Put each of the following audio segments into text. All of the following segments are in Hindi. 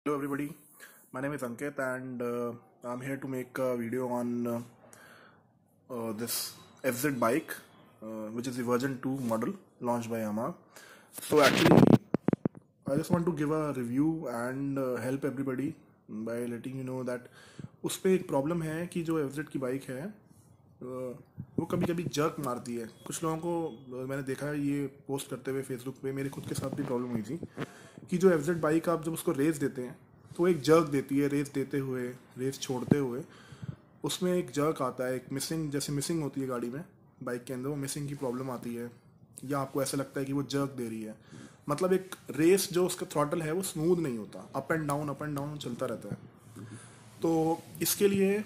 Hello everybody, my name is Ankit and I'm here to make a video on this FZ bike which is the version 2 model launched by Yamaha. So actually I just want to give a review and help everybody by letting you know that उस पर एक प्रॉब्लम है कि जो FZ की बाइक है वो कभी कभी जर्क मारती है। कुछ लोगों को मैंने देखा है ये पोस्ट करते हुए फेसबुक पे, मेरे खुद के साथ भी प्रॉब्लम हुई थी कि जो FZ बाइक आप जब उसको रेस देते हैं तो एक जर्क देती है, रेस देते हुए, रेस छोड़ते हुए उसमें एक जर्क आता है, एक मिसिंग, जैसे मिसिंग होती है गाड़ी में, बाइक के अंदर वो मिसिंग की प्रॉब्लम आती है, या आपको ऐसा लगता है कि वो जर्क दे रही है। मतलब एक रेस जो उसका थ्रॉटल है वो स्मूथ नहीं होता, अप एंड डाउन चलता रहता है। तो इसके लिए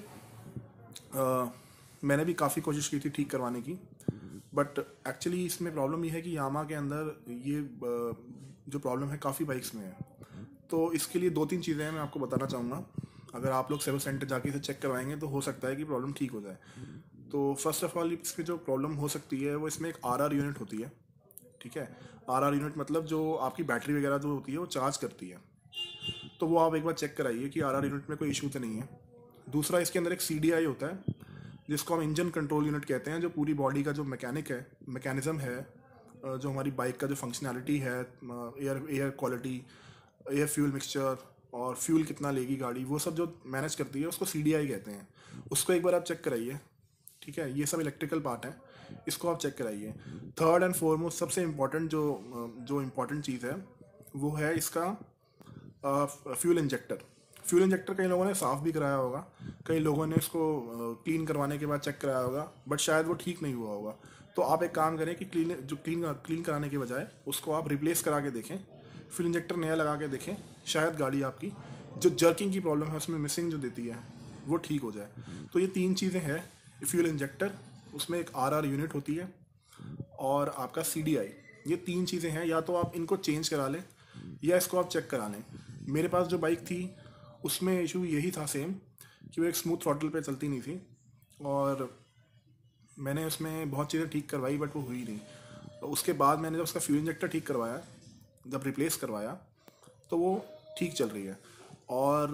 मैंने भी काफ़ी कोशिश की थी ठीक करवाने की, बट एक्चुअली इसमें प्रॉब्लम ये है कि यामाहा के अंदर ये जो प्रॉब्लम है काफ़ी बाइक्स में है। तो इसके लिए 2-3 चीज़ें हैं मैं आपको बताना चाहूँगा। अगर आप लोग सर्विस सेंटर जाके इसे चेक करवाएंगे तो हो सकता है कि प्रॉब्लम ठीक हो जाए। तो फर्स्ट ऑफ ऑल इसकी जो प्रॉब्लम हो सकती है वो इसमें एक आरआर यूनिट होती है, ठीक है। आरआर यूनिट मतलब जो आपकी बैटरी वगैरह जो होती है वो चार्ज करती है, तो वो आप एक बार चेक कराइए कि आरआर यूनिट में कोई इशू तो नहीं है। दूसरा, इसके अंदर एक सीडीआई होता है जिसको हम इंजन कंट्रोल यूनिट कहते हैं, जो पूरी बॉडी का जो मैकेनिज्म है, जो हमारी बाइक का जो फंक्शनैलिटी है, air quality, air fuel mixture और फ्यूल कितना लेगी गाड़ी, वो सब जो मैनेज करती है उसको सीडीआई कहते हैं। उसको एक बार आप चेक कराइए, ठीक है। ये सब इलेक्ट्रिकल पार्ट है, इसको आप चेक कराइए। थर्ड एंड फोरमोस्ट सबसे इम्पॉर्टेंट जो इम्पॉर्टेंट चीज़ है वो है इसका फ्यूल इंजेक्टर। फ्यूल इंजेक्टर कई लोगों ने साफ़ भी कराया होगा, कई लोगों ने इसको क्लीन करवाने के बाद चेक कराया होगा, बट शायद वो ठीक नहीं हुआ होगा। तो आप एक काम करें कि क्लीन कराने के बजाय उसको आप रिप्लेस करा के देखें, फ्यूल इंजेक्टर नया लगा के देखें, शायद गाड़ी आपकी जो जर्किंग की प्रॉब्लम है उसमें मिसिंग जो देती है वो ठीक हो जाए। तो ये 3 चीज़ें हैं, फ्यूल इंजेक्टर, उसमें एक आरआर यूनिट होती है और आपका सीडीआई। ये 3 चीज़ें हैं, या तो आप इनको चेंज करा लें या इसको आप चेक करा लें। मेरे पास जो बाइक थी उसमें इशू यही था सेम, कि वो एक स्मूथ थ्रॉटल पे चलती नहीं थी और मैंने उसमें बहुत चीज़ें ठीक करवाई बट वो हुई नहीं। तो उसके बाद मैंने जब उसका फ्यूल इंजेक्टर ठीक करवाया, जब रिप्लेस करवाया, तो वो ठीक चल रही है। और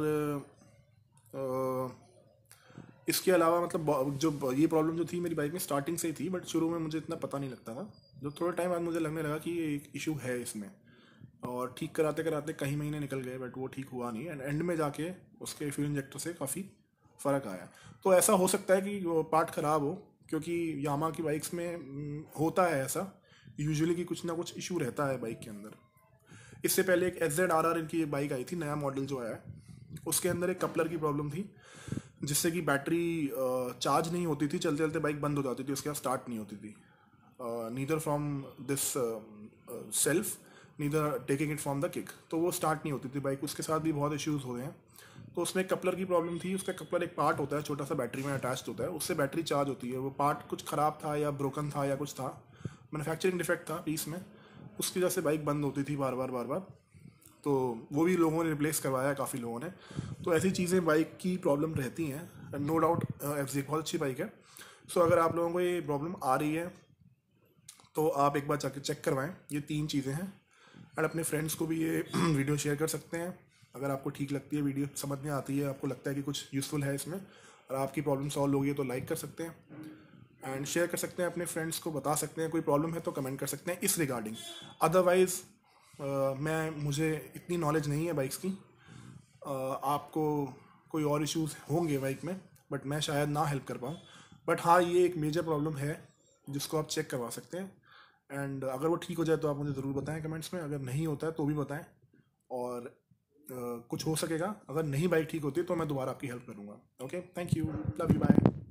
इसके अलावा मतलब जो ये प्रॉब्लम जो थी मेरी बाइक में स्टार्टिंग से ही थी, बट शुरू में मुझे इतना पता नहीं लगता था। जो थोड़े टाइम बाद मुझे लगने लगा कि ये एक इशू है इसमें, और ठीक कराते कराते कई महीने निकल गए बट वो ठीक हुआ नहीं, एंड में जाके उसके फ्यूल इंजेक्टर से काफ़ी फ़र्क आया। तो ऐसा हो सकता है कि वो पार्ट ख़राब हो, क्योंकि यामाहा की बाइक्स में होता है ऐसा यूजुअली कि कुछ ना कुछ इशू रहता है बाइक के अंदर। इससे पहले एक FZ इनकी एक बाइक आई थी, नया मॉडल जो आया है, उसके अंदर एक कपलर की प्रॉब्लम थी जिससे कि बैटरी चार्ज नहीं होती थी, चलते चलते बाइक बंद हो जाती थी, उसके बाद स्टार्ट नहीं होती थी, neither from this self neither taking it from the kick, तो वो स्टार्ट नहीं होती थी बाइक। उसके साथ भी बहुत इश्यूज़ हो रहे हैं। तो उसमें एक कपलर की प्रॉब्लम थी। उसका कपलर एक पार्ट होता है, छोटा सा बैटरी में अटैच होता है, उससे बैटरी चार्ज होती है। वो पार्ट कुछ ख़राब था या ब्रोकन था या कुछ था, मैन्युफैक्चरिंग डिफेक्ट था पीस में, उसकी वजह से बाइक बंद होती थी बार बार। तो वो भी लोगों ने रिप्लेस करवाया, काफ़ी लोगों ने। तो ऐसी चीज़ें बाइक की प्रॉब्लम रहती हैं, नो डाउट। FZ बहुत अच्छी बाइक है। सो अगर आप लोगों को ये प्रॉब्लम आ रही है तो आप एक बार जाके चेक करवाएं। ये 3 चीज़ें हैं, एंड अपने फ्रेंड्स को भी ये वीडियो शेयर कर सकते हैं। अगर आपको ठीक लगती है, वीडियो समझ में आती है, आपको लगता है कि कुछ यूज़फुल है इसमें और आपकी प्रॉब्लम सॉल्व होगी, तो लाइक कर सकते हैं एंड शेयर कर सकते हैं, अपने फ्रेंड्स को बता सकते हैं। कोई प्रॉब्लम है तो कमेंट कर सकते हैं इस रिगार्डिंग। अदरवाइज़ मुझे इतनी नॉलेज नहीं है बाइक्स की, आपको कोई और इश्यूज़ होंगे बाइक में, बट मैं शायद ना हेल्प कर पाऊँ। बट हाँ, ये एक मेजर प्रॉब्लम है जिसको आप चेक करवा सकते हैं, एंड अगर वो ठीक हो जाए तो आप मुझे ज़रूर बताएं कमेंट्स में। अगर नहीं होता है तो भी बताएं, और कुछ हो सकेगा, अगर नहीं बाइक ठीक होती तो मैं दोबारा आपकी हेल्प करूँगा। Okay, thank you, love you, bye.